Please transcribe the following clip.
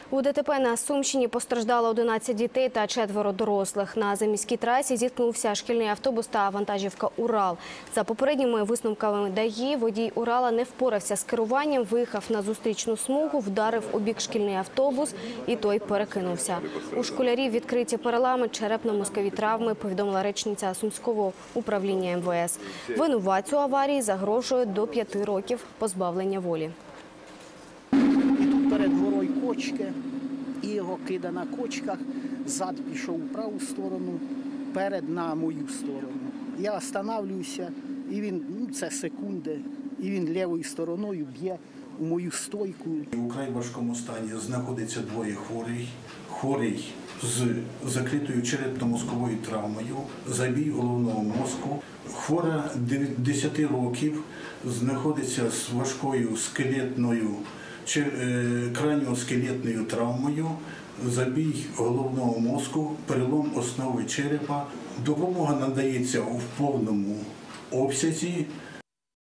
У ДТП на Сумщині постраждало 11 дітей та 4 дорослих. На заміській трасі зіткнувся шкільний автобус та вантажівка «Урал». За попередніми висновками ДАІ, водій «Урала» не впорався з керуванням, виїхав на зустрічну смугу, вдарив у бік шкільний автобус і той перекинувся. У школярів відкриті перелами, черепно-мозкові травми, повідомила речниця Сумського управління МВС. Винуватцю аварії загрожує до 5 років позбавлення волі. Перед горою кочки, і його кида на кочках, зад пішов у праву сторону, перед на мою сторону. Я останавливаюся, і він, це секунди, і він лівою стороною б'є у мою стойку. У вкрай важкому стані знаходиться двоє хворих. Хворий з закритою черепно-мозковою травмою, забій головного мозку. Хвора 10 років знаходиться з важкою скелетною краніоскелетною травмою, забій головного мозку, перелом основи черепа. Допомога надається у повному обсязі.